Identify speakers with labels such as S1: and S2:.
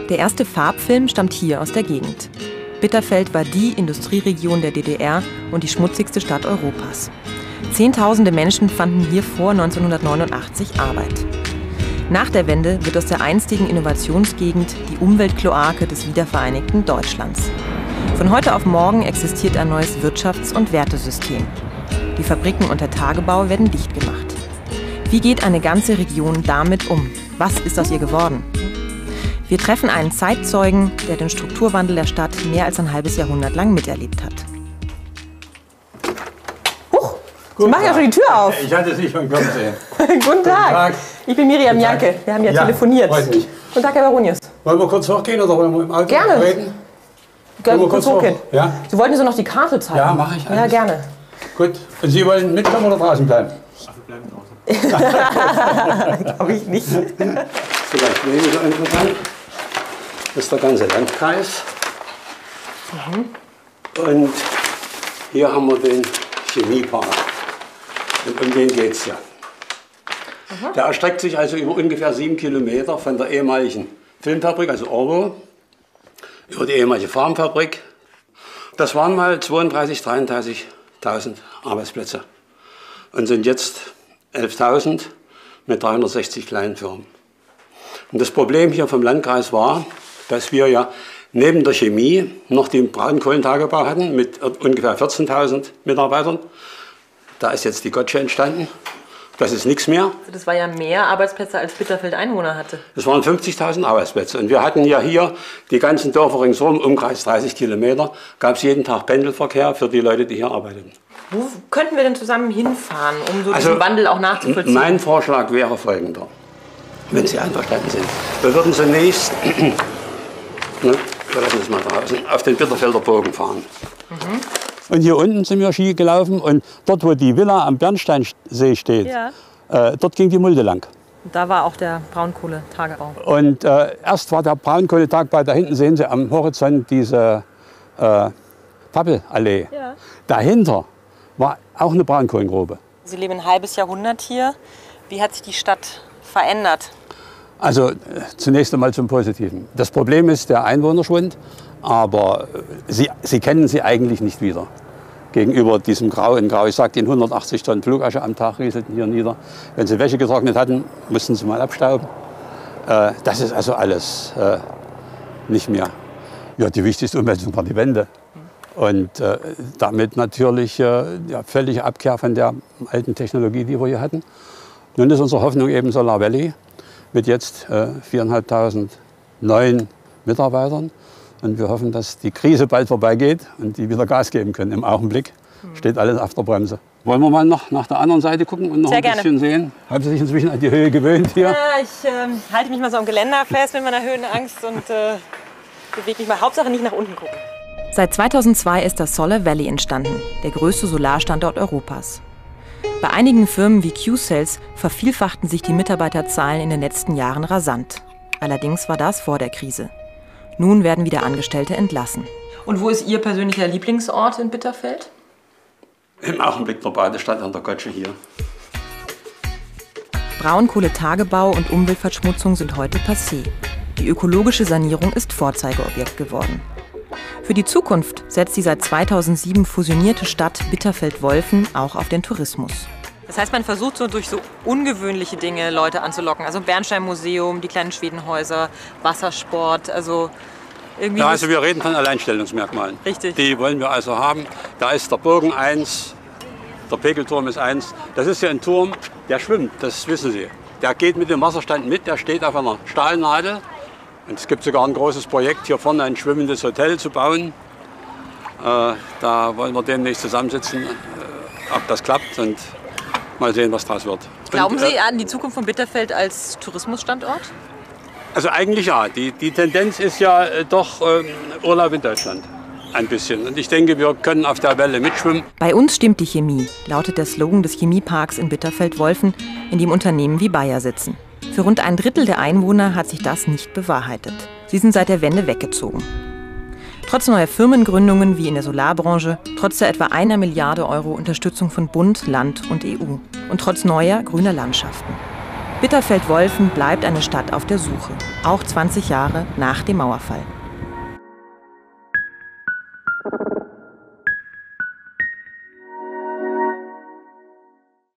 S1: Der erste Farbfilm stammt hier aus der Gegend. Bitterfeld war die Industrieregion der DDR und die schmutzigste Stadt Europas. Zehntausende Menschen fanden hier vor 1989 Arbeit. Nach der Wende wird aus der einstigen Innovationsgegend die Umweltkloake des wiedervereinigten Deutschlands. Von heute auf morgen existiert ein neues Wirtschafts- und Wertesystem. Die Fabriken und der Tagebau werden dicht gemacht. Wie geht eine ganze Region damit um? Was ist aus ihr geworden? Wir treffen einen Zeitzeugen, der den Strukturwandel der Stadt mehr als ein halbes Jahrhundert lang miterlebt hat.
S2: Huch, Sie machen ja schon die Tür auf.
S3: Ich hatte Sie schon kommen sehen.
S2: Guten Tag. Ich bin Miriam Janke. Wir haben ja telefoniert.
S3: Freut mich.
S2: Guten Tag, Herr Baronius.
S3: Wollen wir kurz hochgehen oder wollen wir im Auto
S2: Gerne.
S3: reden?
S2: Gerne kurz hochgehen.
S3: Ja?
S2: Sie wollten so noch die Karte zeigen?
S3: Ja, mache ich.
S2: Ja,
S3: alles.
S2: gerne.
S3: Gut. Und Sie wollen mitkommen oder draußen bleiben?
S2: Glaube ich nicht.
S3: Vielleicht weniger interessant. Das ist der ganze Landkreis. Und hier haben wir den Chemiepark. Und um den geht es ja. Der erstreckt sich also über ungefähr 7 Kilometer von der ehemaligen Filmfabrik, also Orwo, über die ehemalige Farmfabrik. Das waren mal 32.000, 33.000 Arbeitsplätze und sind jetzt 11.000 mit 360 kleinen Firmen. Und das Problem hier vom Landkreis war, dass wir ja neben der Chemie noch den Braunkohlentagebau hatten mit ungefähr 14.000 Mitarbeitern. Da ist jetzt die Gotsche entstanden. Das ist nichts mehr.
S2: Das war ja mehr Arbeitsplätze, als Bitterfeld Einwohner hatte.
S3: Das waren 50.000 Arbeitsplätze. Und wir hatten ja hier die ganzen Dörfer ringsherum, Umkreis 30 Kilometer, gab es jeden Tag Pendelverkehr für die Leute, die hier arbeiteten.
S2: Wo könnten wir denn zusammen hinfahren, um so diesen Wandel auch nachzuvollziehen?
S3: Mein Vorschlag wäre folgender, wenn Sie einverstanden sind. Wir würden zunächst, wir lassen es mal draußen, auf den Bitterfelder Bogen fahren. Und hier unten sind wir Ski gelaufen und dort, wo die Villa am Bernsteinsee steht, dort ging die Mulde lang.
S2: Da war auch der Braunkohletagebau.
S3: Und erst war der Braunkohletagebau, da hinten sehen Sie am Horizont diese Pappelallee.
S2: Ja.
S3: Dahinter war auch eine Braunkohlengrube.
S2: Sie leben ein halbes Jahrhundert hier. Wie hat sich die Stadt verändert?
S3: Also zunächst einmal zum Positiven. Das Problem ist der Einwohnerschwund, aber Sie kennen sie eigentlich nicht wieder. Gegenüber diesem Grau in Grau. Ich sagte Ihnen, 180 Tonnen Flugasche am Tag rieselten hier nieder. Wenn Sie Wäsche getrocknet hatten, mussten Sie mal abstauben. Das ist also alles nicht mehr. Ja, die wichtigste Umwälzung war die Wende. Und damit natürlich völlige Abkehr von der alten Technologie, die wir hier hatten. Nun ist unsere Hoffnung eben Solar Valley mit jetzt 4.500 neuen Mitarbeitern. Und wir hoffen, dass die Krise bald vorbeigeht und die wieder Gas geben können. Im Augenblick steht alles auf der Bremse. Wollen wir mal noch nach der anderen Seite gucken und noch
S2: Sehr
S3: ein bisschen sehen? Haben Sie sich inzwischen an die Höhe gewöhnt hier?
S2: Ja, ich halte mich mal so am Geländer fest mit meiner Höhenangst und bewege mich mal. Hauptsache nicht nach unten gucken.
S1: Seit 2002 ist das Solar Valley entstanden, der größte Solarstandort Europas. Bei einigen Firmen wie Q-Cells vervielfachten sich die Mitarbeiterzahlen in den letzten Jahren rasant. Allerdings war das vor der Krise. Nun werden wieder Angestellte entlassen.
S2: Und wo ist Ihr persönlicher Lieblingsort in Bitterfeld?
S3: Im Augenblick der Badestand an der Gotsche hier.
S1: Braunkohletagebau und Umweltverschmutzung sind heute passé. Die ökologische Sanierung ist Vorzeigeobjekt geworden. Für die Zukunft setzt die seit 2007 fusionierte Stadt Bitterfeld-Wolfen auch auf den Tourismus.
S2: Das heißt, man versucht so durch so ungewöhnliche Dinge Leute anzulocken. Also Bernsteinmuseum, die kleinen Schwedenhäuser, Wassersport, also irgendwie...
S3: Ja, also wir reden von Alleinstellungsmerkmalen.
S2: Richtig.
S3: Die wollen wir also haben. Da ist der Bogen 1, der Pegelturm ist 1. Das ist ja ein Turm, der schwimmt, das wissen Sie. Der geht mit dem Wasserstand mit, der steht auf einer Stahlnadel. Und es gibt sogar ein großes Projekt, hier vorne ein schwimmendes Hotel zu bauen. Da wollen wir demnächst zusammensitzen, ob das klappt und mal sehen, was draus wird.
S2: Glauben Sie an die Zukunft von Bitterfeld als Tourismusstandort?
S3: Also eigentlich ja. Die Tendenz ist ja doch Urlaub in Deutschland. Ein bisschen. Und ich denke, wir können auf der Welle mitschwimmen.
S1: Bei uns stimmt die Chemie, lautet der Slogan des Chemieparks in Bitterfeld-Wolfen, in dem Unternehmen wie Bayer sitzen. Für rund ein Drittel der Einwohner hat sich das nicht bewahrheitet. Sie sind seit der Wende weggezogen. Trotz neuer Firmengründungen wie in der Solarbranche, trotz der etwa 1 Milliarde Euro Unterstützung von Bund, Land und EU und trotz neuer grüner Landschaften. Bitterfeld-Wolfen bleibt eine Stadt auf der Suche, auch 20 Jahre nach dem Mauerfall.